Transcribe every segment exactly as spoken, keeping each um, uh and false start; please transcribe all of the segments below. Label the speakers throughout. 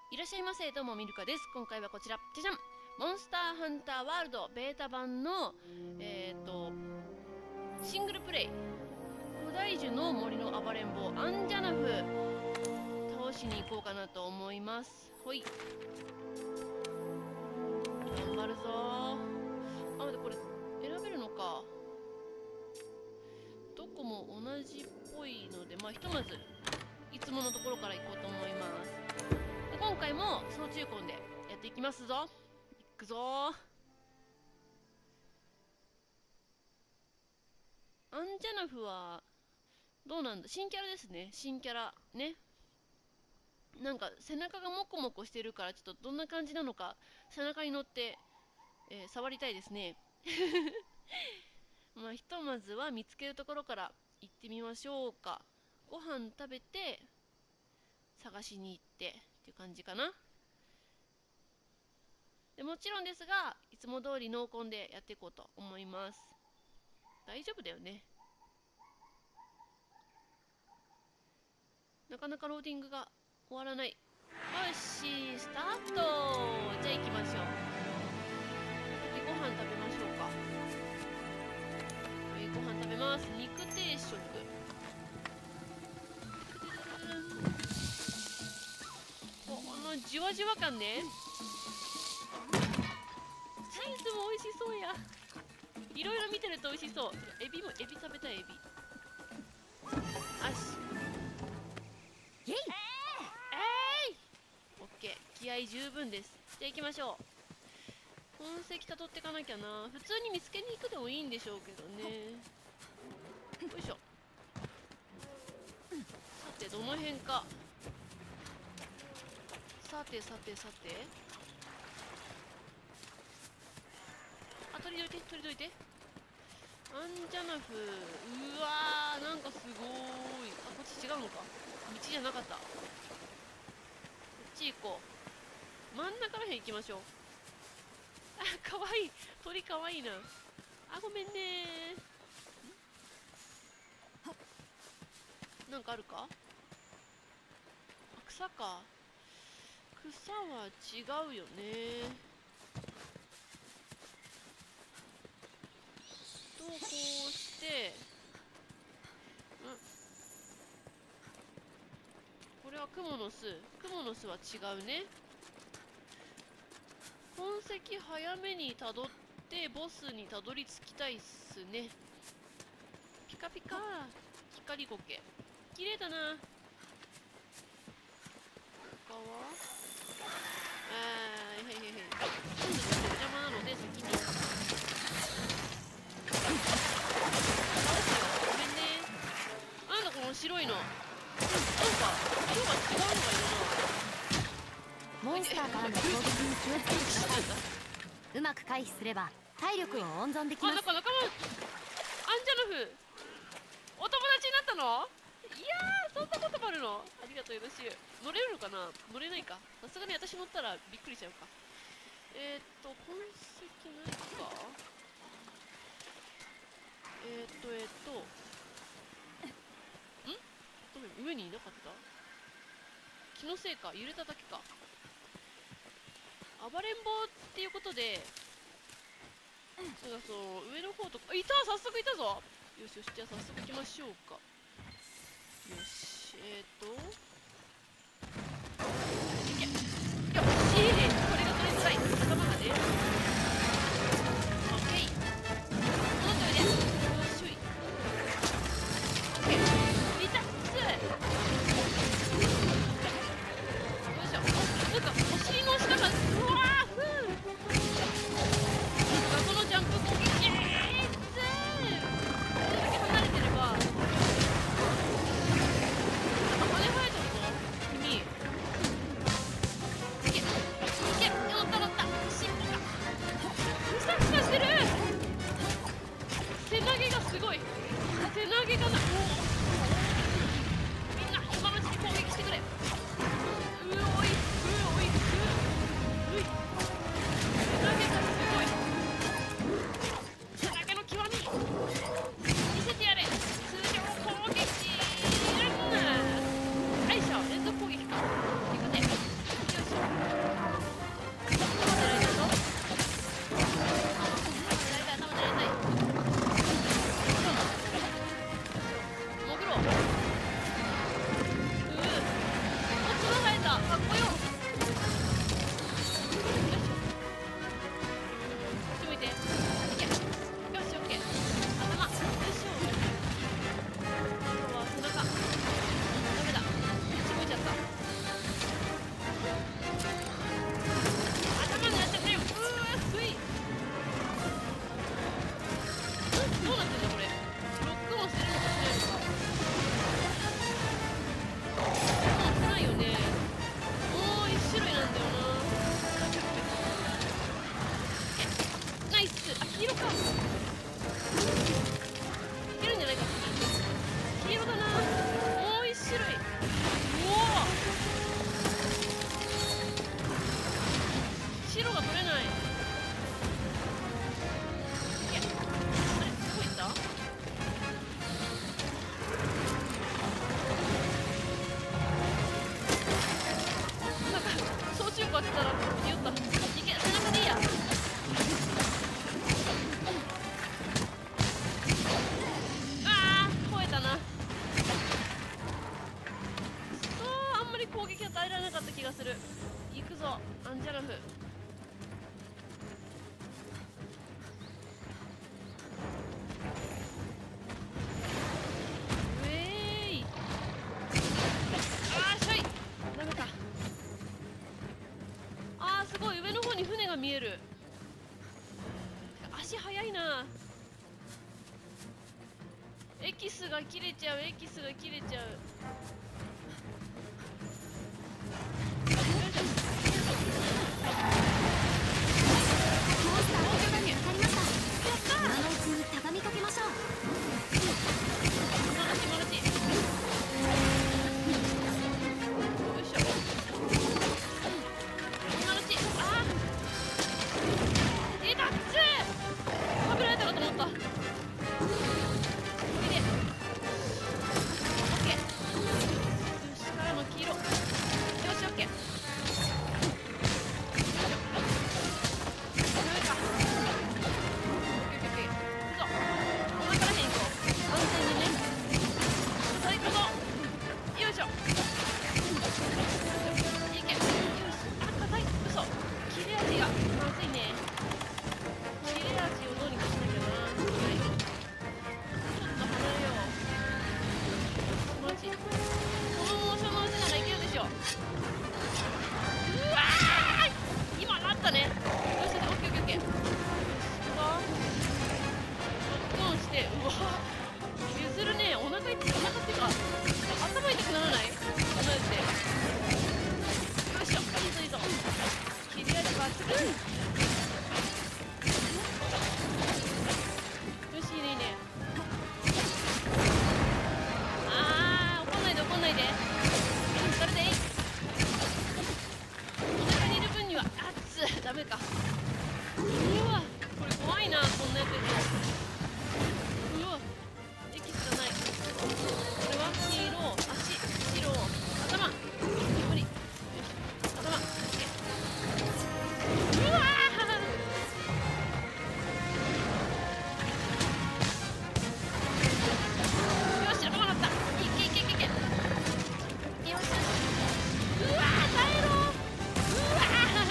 Speaker 1: いらっしゃいませ、どうもミルカです。今回はこちら、じゃじゃん、モンスターハンターワールドベータ版のえっ、ー、とシングルプレイ古代樹の森の暴れん坊アンジャナフ倒しに行こうかなと思います。ほい、頑張るぞー。あ、待って、これ選べるのか。どこも同じっぽいので、まあひとまずいつものところから行こうと思います。で、今回も総中根でやっていきますぞ。いくぞー。アンジャナフはどうなんだ、新キャラですね。新キャラね。なんか背中がモコモコしてるから、ちょっとどんな感じなのか背中に乗って、えー、触りたいですね。まあひとまずは見つけるところから行ってみましょうか。ご飯食べて探しに行ってっていう感じかな。でもちろんですが、いつも通り濃厚でやっていこうと思います。大丈夫だよね。なかなかローディングが終わらない。よし、スタート。じゃあ行きましょう。で、ご飯食べましょうか。えー、ご飯食べます。肉定食。このじわじわ感ね。チーズも美味しそうや。いろいろ見てると美味しそう。エビも、エビ食べたい。エビ。よし。イエイ、えーい、オッケー、気合十分です。じゃあ行きましょう。痕跡たどっていかなきゃな。普通に見つけに行くでもいいんでしょうけどね。よいしょ。さてどの辺か。さてさてさて、あ、取りどいて取りどいて。アンジャナフ、うわー、なんかすごーい。あ、こっち違うのか、道じゃなかった。こっち行こう。真ん中らへん行きましょう。あ、かわいい、鳥かわいいな。あ、ごめんねー。なんかあるか。あ、草か。草は違うよね。とこうして、ん、これはクモの巣。クモの巣は違うね。痕跡早めにたどってボスにたどり着きたいっすね。ピカピカ光苔、綺麗だな。他はあー、はいはいはい。今度ちょっと邪魔なので先に倒すよ。ごめんね。なんだこの白いの、なんか色が違うのがいるな。
Speaker 2: モンスターからの攻撃に気をつけてください。うまく回避すれば体力を温存できます。
Speaker 1: あ、なんか仲間、アンジャナフお友達になったの。いやー、そんなこともあるの。ありがとう、よろしい。乗れるのかな。乗れないか。さすがに私乗ったらびっくりしちゃうか。えー、っと痕跡ないか。えー、っとえー、っとん、どれ、上にいなかった。気のせいか、揺れただけか。暴れん坊っていうことで、なんかその上の方とか、いた、早速いたぞ。よしよし、じゃあ早速行きましょうか。よし、えーといけ、よし、これが取りづらい仲間がね。オッケー、戻っておいで。よし、よい、オッケー、いたっつ。よいしょ。なんかお尻の下が、うわー、ふう、そのジャンプ攻撃、えーっつー、これだけ離れてれば。 がする。行くぞアンジャナフ。うえーい。あーしょい。ダメか。あーすごい、上の方に船が見える。足速いな。エキスが切れちゃう、エキスが切れちゃう。
Speaker 2: モンスターの手にかかりました。今のうちに畳みかけましょう。
Speaker 1: マルチマルチ。よいしょ。マルチ。あー出たっつー。食べられたかと思った。いいね。オッケー。よし、からの黄色。よし、オッケー。ダメか。オッケーオッケーオッケー。行くぞ。お腹らへん行こう。安全にね。さあ行くぞ。よいしょ。いけ。よし。あ、硬い。嘘。切れ味がまずいね。切れ味をどうにかしなきゃな。はい。ちょっと離れよう。そのうち。このモーションのうちならいけるでしょ。うわー、今なったね。よし、オッケーオッケーオッケー。よし、行くぞ。ロックオンして、うわ譲るね。お腹痛い、お腹っていうか頭痛くならない？こんなやつで。よいしょ、いいぞいいぞ。切れ味抜群。よし、いいねいいね。あー、怒んないで怒んないで。それでいい。お腹にいる分には、あっつダメか。うわ、これ怖いな、こんなやつで。うわ、エキスがない。これは黄色、足、白、頭。無理。よし、頭。オッケー。うわー。よし、頭なった。いけいけいけいけ。よしよし。うわー、耐えろー。うわ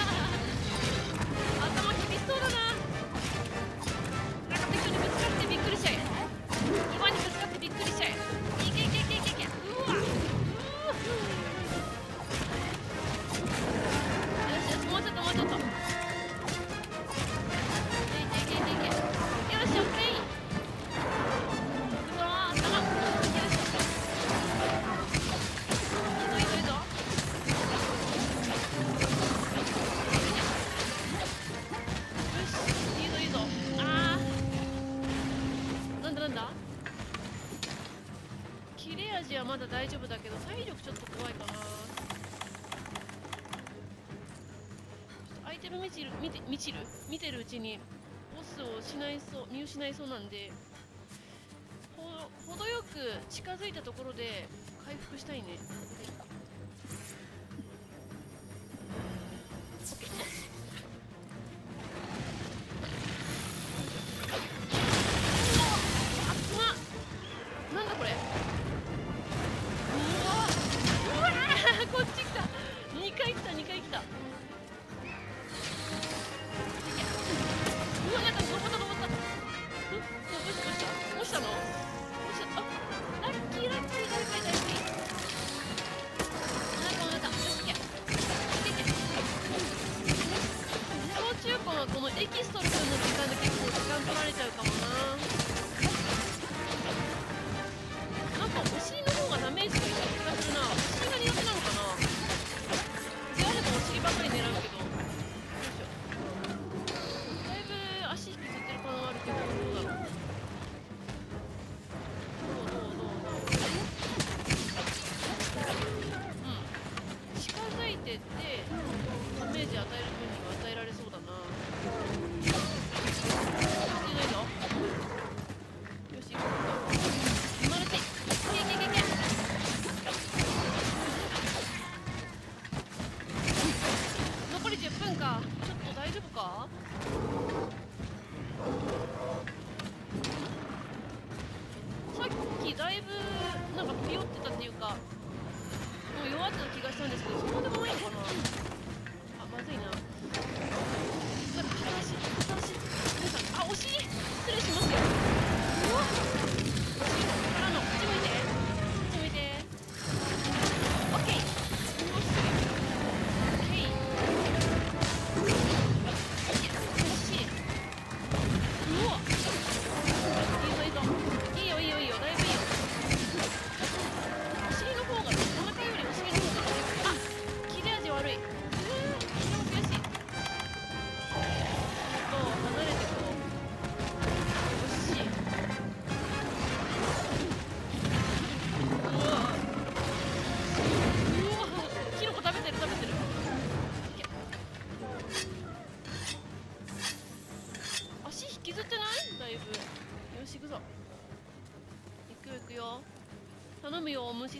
Speaker 1: ー。頭厳しそうだな。なんか適当にぶつかってびっくりしちゃえ。岩にぶつかってびっくりしちゃえ。いけいけいけいけいけ。うわ。うー。よしよし、もうちょっともうちょっと。いけいけいけいけいけ。よし、オッケー。いくぞー、頭。よいしょ。いいぞいいぞいいぞ。よし、いいぞいいぞ。あー、なんだなんだ。切れ味はまだ大丈夫だけど体力ちょっと怖いかな。ちょっとアイテム見てる見て見てる見てるうちにボスを失いそう見失いそうなんで、ほ程よく近づいたところで回復したいね。なんだこれ。うわうわー、こっち来た。にかい来たにかい来た。うわ、なんか登った登った。ん、どうしたどうしたどうしたの。どうした。あ、ラッキーラッキー、誰かいたラッキー。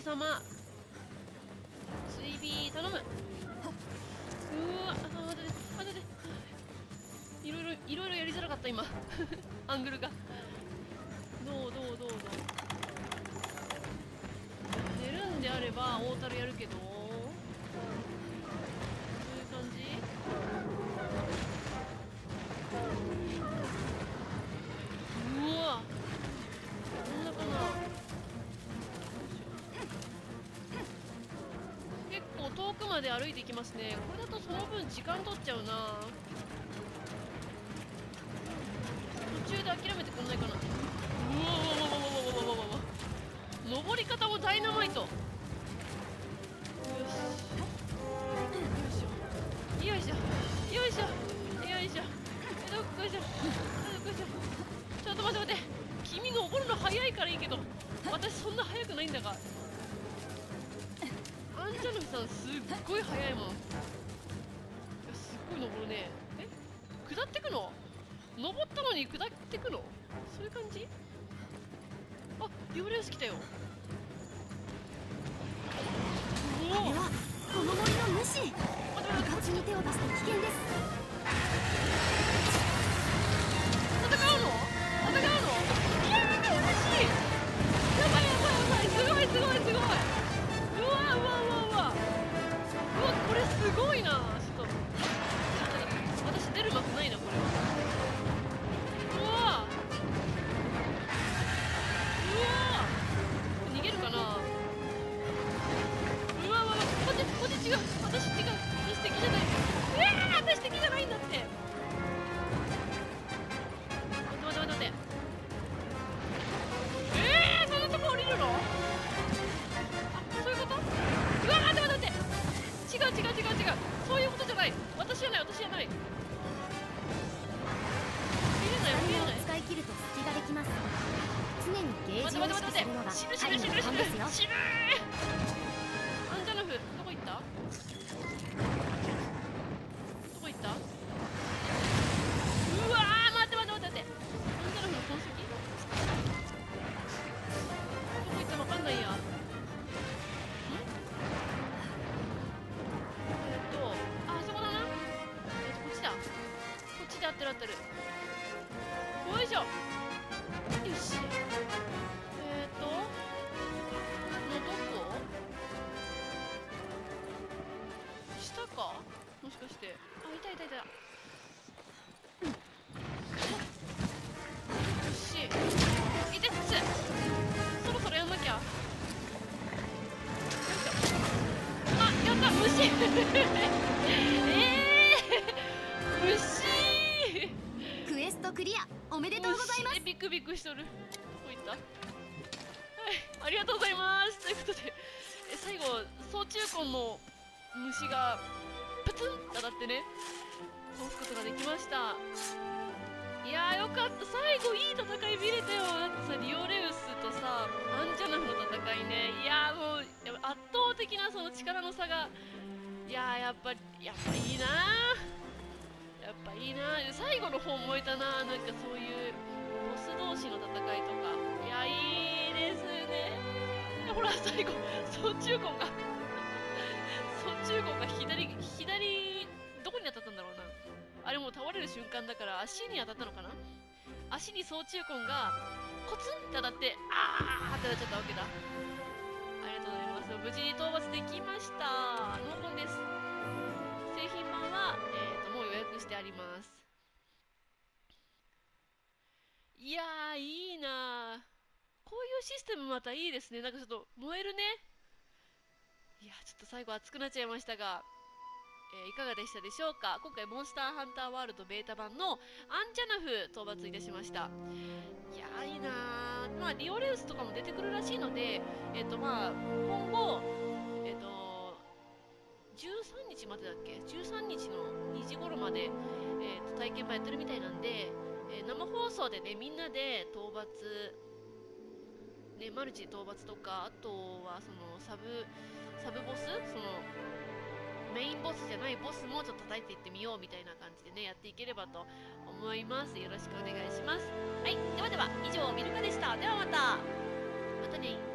Speaker 1: 様追尾頼む。うわあ、待って待っていろいろいろいろやりづらかった今アングルがどうどうどうどう寝るんであれば大樽やるけど、そういう感じ。うわこんなかな。結構遠くまで歩いていきますね。これだとその分時間取っちゃうな。途中で諦めてくんないかな。うわうわうわうわうわうわうわうわ、登り方もダイナマイト。よしよいしょよいしょよいしょよいしょどっこいしょどっこいしょ。ちょっと待って待って、君登るの早いからいいけど私そんな速くないんだが。アンジャルフさんすっごい速いもん。いやすっごい登るね。え下ってくの？登ったのに下ってくの？そういう感じ？あ、リオレウス来たよ。おお、
Speaker 2: あれはこの森の主。部活に手を出すと危険です。
Speaker 1: 戦うの？戦うの？いやー嬉しい。やばいやばいやばい、すごいすごいすごい。うわうわうわうわうわ、これすごいな。ちょっと私出る幕ないなこれ。うわうわ逃げるかな。うわうわ、待って待って、違う、私違う、私敵じゃない。えー、私敵じゃないんだって。待って待って待って待って、えー、そんなとこ降りるの？あ、そういうこと？うわ、待って待って待って、違う違う違う違う、そういうことじゃない。私じゃない、私じゃない。降りれない降りれない。
Speaker 2: 使い切ると隙ができます。常にゲー
Speaker 1: 待
Speaker 2: ジを意
Speaker 1: って待って
Speaker 2: 識
Speaker 1: 待って、
Speaker 2: するのが
Speaker 1: 死ぬ死ぬ死ぬ死ぬ
Speaker 2: タイムの勘ですよ。
Speaker 1: 死ぬー。アンジャナフどこ行った？どこ行った？うわー、待って待って待って待って、アンジャナフの痕跡どこ行ったの？分かんないや。ん？えーっとあ、あそこだな。えーっとこっちだ、こっちで合ってる合ってる。よいしょ、よし。えーっとこのどこ？下か？もしかして。あ、いたいたいた。よし、いてっつ。そろそろやんなきゃ。よいしょ。あ、やった、虫えー、虫
Speaker 2: クエストクリアおめでとうございます。
Speaker 1: え、ビクビクしとる。どこ行った？はい、ありがとうございます。ということで、え最後、総中根の虫がプツンって当たってね、倒すことができました。いやーよかった、最後いい戦い見れたよ。だってさ、リオレウスとさ、アンジャナフの戦いね、いやーもうやっぱ圧倒的なその力の差が、いやーやっぱやっぱいいなー、やっぱいいなー。最後の方燃えたなー、なんかそういうボス同士の戦いとか、いやいいですねー。ほら最後総中根が総中根が左左どこに当たったんだろうな。あれもう倒れる瞬間だから足に当たったのかな。足に総中根がコツンって当たってあーってなっちゃったわけだ。ありがとうございます。無事に討伐できました。濃厚です。製品版は、えー、ともう予約してあります。いやーいいなー、こういうシステムまたいいですね。なんかちょっと燃えるね。いやちょっと最後熱くなっちゃいましたが、えーいかがでしたでしょうか。今回モンスターハンターワールドベータ版のアンジャナフ討伐いたしました。いやーいいなー。まあリオレウスとかも出てくるらしいので、えっ、とまあ今後えっ、とじゅうさんにちまでだっけ、じゅうさんにちのにじ頃まで、えー、と体験版やってるみたいなんで、えー生放送でねみんなで討伐ね、マルチ討伐とか、あとはそのサブサブボス、そのメインボスじゃないボスもちょっと叩いていってみようみたいな感じでねやっていければと思います。よろしくお願いします。はい、ではでは以上ミルカでした。ではまたまたね。